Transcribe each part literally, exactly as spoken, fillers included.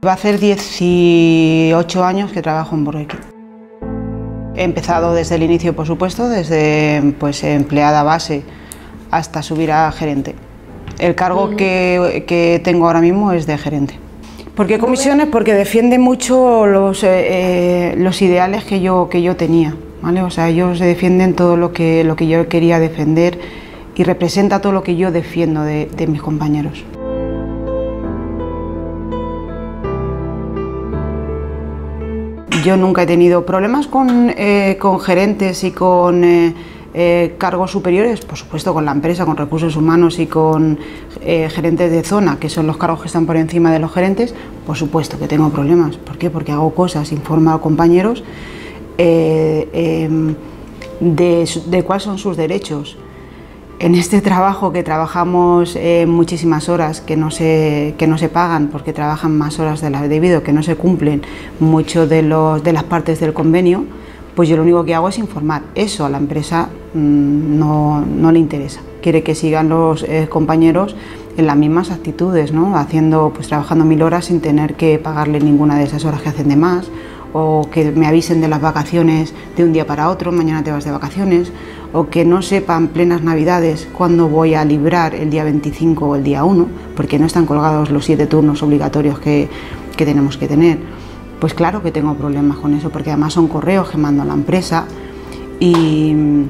Va a hacer dieciocho años que trabajo en Burger King. He empezado desde el inicio, por supuesto, desde pues, empleada base hasta subir a gerente. El cargo uh-huh. que, que tengo ahora mismo es de gerente. ¿Por qué comisiones? Porque defiende mucho los, eh, los ideales que yo, que yo tenía, ¿vale? O sea, ellos defienden todo lo que, lo que yo quería defender y representa todo lo que yo defiendo de, de mis compañeros. Yo nunca he tenido problemas con, eh, con gerentes y con eh, eh, cargos superiores, por supuesto con la empresa, con recursos humanos y con eh, gerentes de zona, que son los cargos que están por encima de los gerentes, por supuesto que tengo problemas. ¿Por qué? Porque hago cosas, informo a compañeros eh, eh, de, de cuáles son sus derechos. En este trabajo que trabajamos eh, muchísimas horas que no, se, que no se pagan porque trabajan más horas de las debido, que no se cumplen muchas de, los, de las partes del convenio, pues yo lo único que hago es informar. Eso a la empresa mmm, no, no le interesa. Quiere que sigan los eh, compañeros en las mismas actitudes, ¿no? Haciendo, pues trabajando mil horas sin tener que pagarle ninguna de esas horas que hacen de más, o que me avisen de las vacaciones de un día para otro, mañana te vas de vacaciones, o que no sepan plenas navidades cuándo voy a librar el día veinticinco o el día uno, porque no están colgados los siete turnos obligatorios que, que tenemos que tener. Pues claro que tengo problemas con eso, porque además son correos que mando a la empresa y,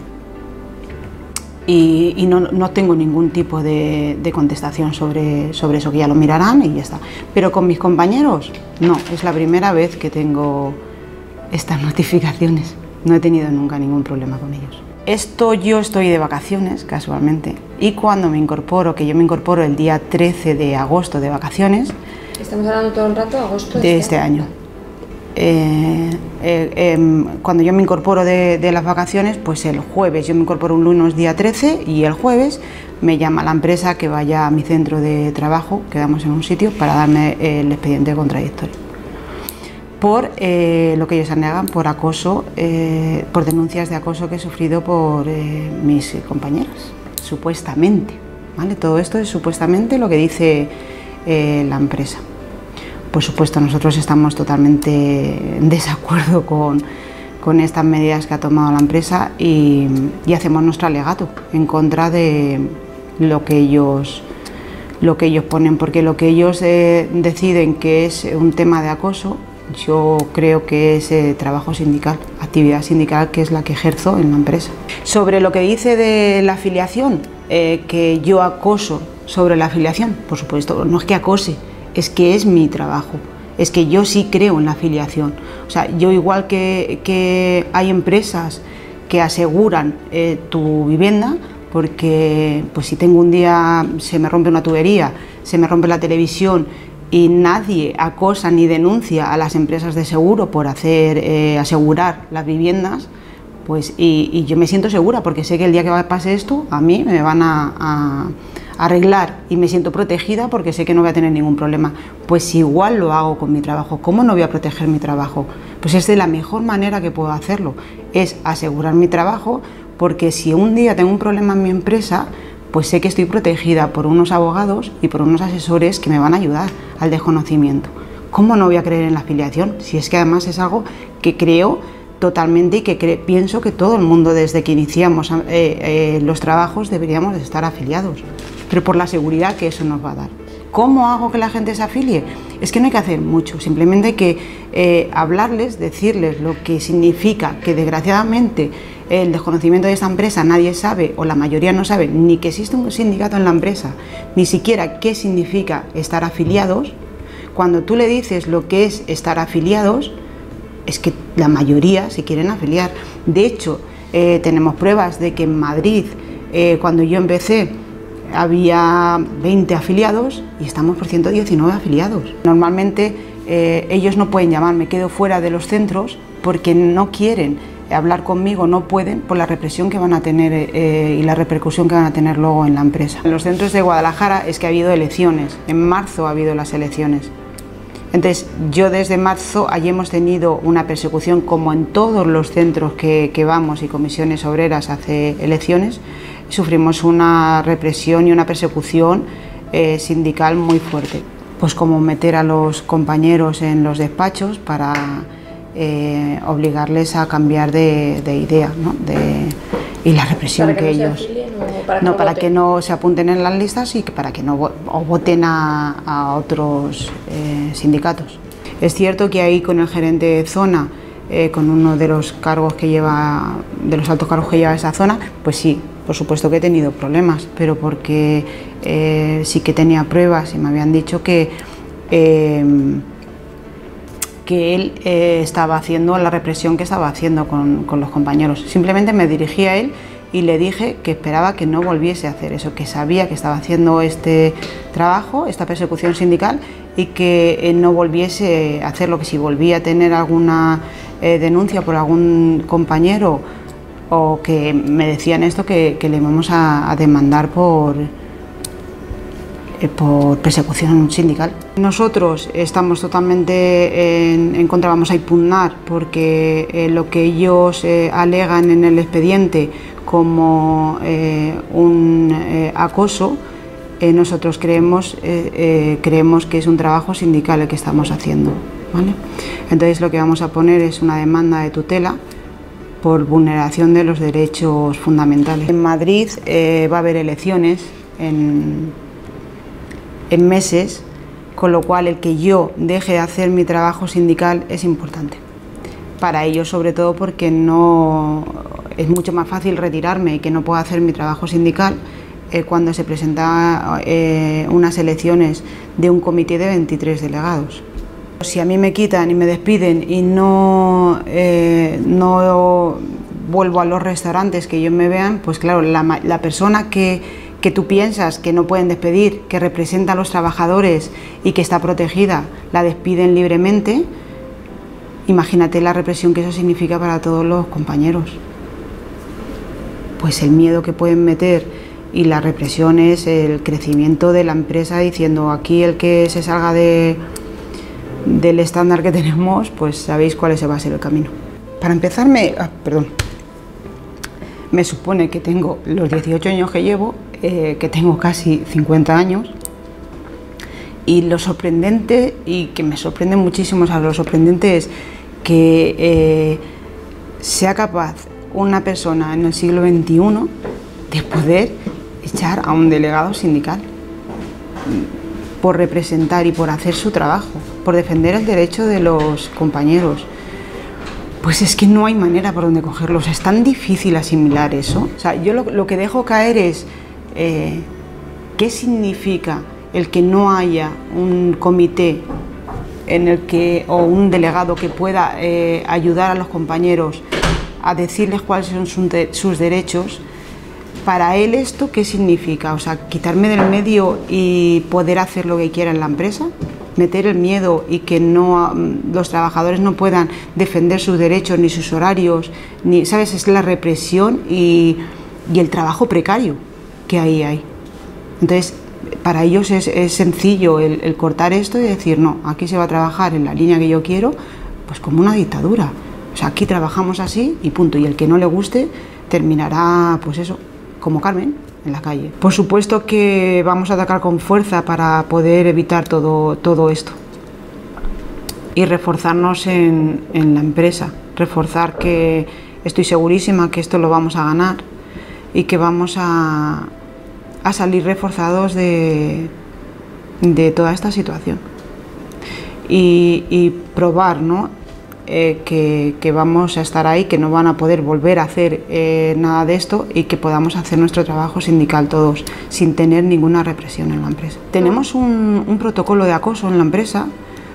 y, y no, no tengo ningún tipo de, de contestación sobre, sobre eso, que ya lo mirarán y ya está. Pero con mis compañeros, no, es la primera vez que tengo estas notificaciones. No he tenido nunca ningún problema con ellos. Esto yo estoy de vacaciones, casualmente, y cuando me incorporo, que yo me incorporo el día trece de agosto de vacaciones... ¿Estamos hablando todo el rato de agosto de este año? Eh, eh, eh, cuando yo me incorporo de, de las vacaciones, pues el jueves, yo me incorporo un lunes día trece y el jueves me llama la empresa que vaya a mi centro de trabajo, quedamos en un sitio, para darme el expediente contradictorio. Por eh, lo que ellos alegan, por acoso, eh, por denuncias de acoso que he sufrido por eh, mis compañeras, supuestamente, ¿vale? Todo esto es supuestamente lo que dice eh, la empresa. Por supuesto, nosotros estamos totalmente en desacuerdo con, con estas medidas que ha tomado la empresa y, y hacemos nuestro alegato en contra de lo que ellos, lo que ellos ponen, porque lo que ellos eh, deciden que es un tema de acoso, yo creo que es eh, trabajo sindical, actividad sindical, que es la que ejerzo en la empresa. Sobre lo que dice de la afiliación, eh, que yo acoso sobre la afiliación, por supuesto, no es que acose, es que es mi trabajo, es que yo sí creo en la afiliación. O sea, yo igual que, que hay empresas que aseguran eh, tu vivienda, porque pues si tengo un día, se me rompe una tubería, se me rompe la televisión, y nadie acosa ni denuncia a las empresas de seguro por hacer eh, asegurar las viviendas, pues y, y yo me siento segura porque sé que el día que pase esto a mí me van a, a arreglar y me siento protegida porque sé que no voy a tener ningún problema. Pues igual lo hago con mi trabajo. ¿Cómo no voy a proteger mi trabajo? Pues es de la mejor manera que puedo hacerlo, es asegurar mi trabajo, porque si un día tengo un problema en mi empresa, pues sé que estoy protegida por unos abogados y por unos asesores que me van a ayudar al desconocimiento. ¿Cómo no voy a creer en la afiliación? Si es que además es algo que creo totalmente y que cre pienso que todo el mundo desde que iniciamos eh, eh, los trabajos deberíamos de estar afiliados, pero por la seguridad que eso nos va a dar. ¿Cómo hago que la gente se afilie? Es que no hay que hacer mucho, simplemente hay que eh, hablarles, decirles lo que significa que desgraciadamente el desconocimiento de esta empresa nadie sabe, o la mayoría no sabe, ni que existe un sindicato en la empresa, ni siquiera qué significa estar afiliados. Cuando tú le dices lo que es estar afiliados, es que la mayoría se quieren afiliar. De hecho, eh, tenemos pruebas de que en Madrid, eh, cuando yo empecé, había veinte afiliados y estamos por ciento diecinueve afiliados. Normalmente eh, ellos no pueden llamar, me quedo fuera de los centros porque no quieren hablar conmigo, no pueden por la represión que van a tener eh, y la repercusión que van a tener luego en la empresa. En los centros de Guadalajara es que ha habido elecciones, en marzo ha habido las elecciones. Entonces yo desde marzo allí hemos tenido una persecución, como en todos los centros que, que vamos y comisiones obreras hace elecciones, sufrimos una represión y una persecución eh, sindical muy fuerte. pues como meter a los compañeros en los despachos para eh, obligarles a cambiar de, de idea, ¿no? de, y la represión ¿Para que, que no ellos... Se afilen, o para que no, no para voten? que no se apunten en las listas y que para que no vo o voten a, a otros eh, sindicatos. Es cierto que ahí con el gerente de zona, eh, con uno de los cargos que lleva, de los altos cargos que lleva esa zona, pues sí, por supuesto que he tenido problemas, pero porque eh, sí que tenía pruebas y me habían dicho que, eh, que él eh, estaba haciendo la represión que estaba haciendo con, con los compañeros. Simplemente me dirigí a él y le dije que esperaba que no volviese a hacer eso, que sabía que estaba haciendo este trabajo, esta persecución sindical, y que eh, no volviese a hacerlo, que si volvía a tener alguna eh, denuncia por algún compañero o que me decían esto, que, que le vamos a, a demandar por, eh, por persecución sindical. Nosotros estamos totalmente en, en contra, vamos a impugnar, porque eh, lo que ellos eh, alegan en el expediente como eh, un eh, acoso, eh, nosotros creemos, eh, eh, creemos que es un trabajo sindical el que estamos haciendo, ¿vale? Entonces lo que vamos a poner es una demanda de tutela por vulneración de los derechos fundamentales. En Madrid eh, va a haber elecciones en, en meses, con lo cual el que yo deje de hacer mi trabajo sindical es importante. Para ellos, sobre todo, porque no es mucho más fácil retirarme y que no pueda hacer mi trabajo sindical eh, cuando se presentan eh, unas elecciones de un comité de veintitrés delegados. Si a mí me quitan y me despiden y no, eh, no vuelvo a los restaurantes que ellos me vean, pues claro, la, la persona que, que tú piensas que no pueden despedir, que representa a los trabajadores y que está protegida, la despiden libremente. Imagínate la represión que eso significa para todos los compañeros. Pues el miedo que pueden meter, y la represión es el crecimiento de la empresa diciendo aquí el que se salga de, del estándar que tenemos, pues sabéis cuál ese va a ser el camino. Para empezar, me, ah, perdón, me supone que tengo los dieciocho años que llevo, eh, que tengo casi cincuenta años, y lo sorprendente, y que me sorprende muchísimo, o sea, lo sorprendente es que eh, sea capaz una persona en el siglo veintiuno de poder echar a un delegado sindical por representar y por hacer su trabajo, por defender el derecho de los compañeros. Pues es que no hay manera por donde cogerlos, es tan difícil asimilar eso. O sea, yo lo, lo que dejo caer es eh, qué significa el que no haya un comité en el que, o un delegado que pueda eh, ayudar a los compañeros a decirles cuáles son sus, de, sus derechos. Para él esto, ¿qué significa? O sea, quitarme del medio y poder hacer lo que quiera en la empresa, meter el miedo y que no, los trabajadores no puedan defender sus derechos ni sus horarios, ni, ¿sabes? Es la represión y, y el trabajo precario que ahí hay. Entonces, para ellos es, es sencillo el, el cortar esto y decir, no, aquí se va a trabajar en la línea que yo quiero, pues como una dictadura. O sea, aquí trabajamos así y punto. Y el que no le guste terminará, pues eso, como Carmen, en la calle. Por supuesto que vamos a atacar con fuerza para poder evitar todo, todo esto. Y reforzarnos en, en la empresa. Reforzar que estoy segurísima que esto lo vamos a ganar y que vamos a, a salir reforzados de, de toda esta situación. Y, y probar, ¿no? Eh, que, que vamos a estar ahí, que no van a poder volver a hacer eh, nada de esto y que podamos hacer nuestro trabajo sindical todos sin tener ninguna represión en la empresa. Tenemos un, un protocolo de acoso en la empresa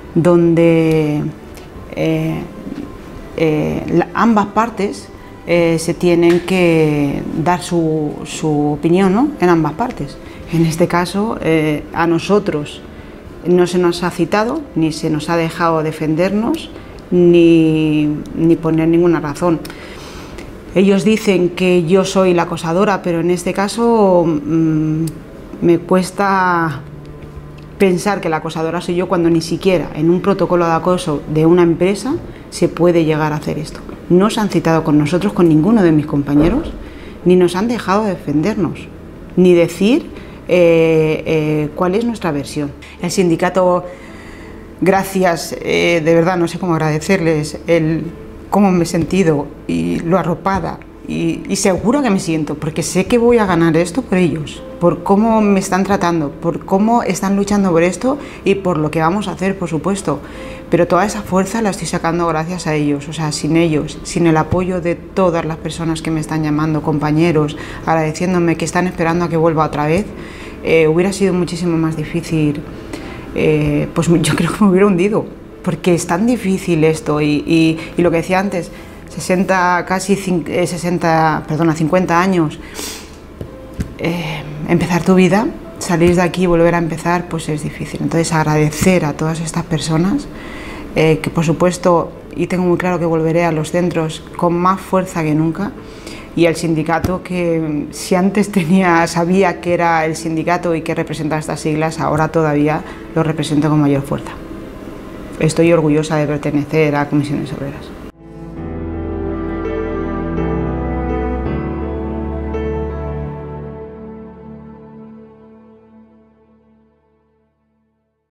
donde eh, eh, la, ambas partes eh, se tienen que dar su, su opinión, ¿no? En ambas partes. En este caso, eh, a nosotros no se nos ha citado ni se nos ha dejado defendernos Ni, ni poner ninguna razón. Ellos dicen que yo soy la acosadora, pero en este caso mmm, me cuesta pensar que la acosadora soy yo cuando ni siquiera en un protocolo de acoso de una empresa se puede llegar a hacer esto. No se han citado con nosotros, con ninguno de mis compañeros, ni nos han dejado defendernos, ni decir eh, eh, cuál es nuestra versión. el sindicato, gracias, eh, de verdad no sé cómo agradecerles el cómo me he sentido y lo arropada y, y segura que me siento, porque sé que voy a ganar esto por ellos, por cómo me están tratando, por cómo están luchando por esto y por lo que vamos a hacer, por supuesto. Pero toda esa fuerza la estoy sacando gracias a ellos, o sea, sin ellos, sin el apoyo de todas las personas que me están llamando, compañeros, agradeciéndome, que están esperando a que vuelva otra vez, eh, hubiera sido muchísimo más difícil, eh, pues yo creo que me hubiera hundido, porque es tan difícil esto y, y, y lo que decía antes, sesenta, casi sesenta, perdona, cincuenta años, eh, empezar tu vida, salir de aquí y volver a empezar, pues es difícil. Entonces agradecer a todas estas personas, eh, que por supuesto, y tengo muy claro que volveré a los centros con más fuerza que nunca, y al sindicato que si antes tenía, sabía que era el sindicato y que representaba estas siglas, ahora todavía lo represento con mayor fuerza. Estoy orgullosa de pertenecer a Comisiones Obreras.